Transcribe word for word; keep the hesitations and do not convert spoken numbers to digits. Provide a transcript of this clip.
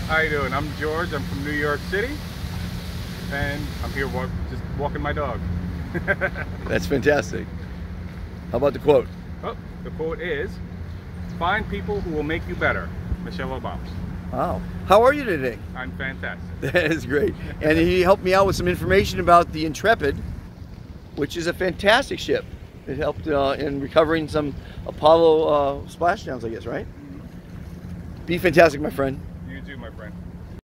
How you doing? I'm George. I'm from New York City, and I'm here walk, just walking my dog. That's fantastic. How about the quote? Oh, the quote is, "Find people who will make you better." Michelle Obama. Wow. How are you today? I'm fantastic. That is great. And he helped me out with some information about the Intrepid, which is a fantastic ship. It helped uh, in recovering some Apollo uh, splashdowns, I guess, right? Be fantastic, my friend. You too, my friend.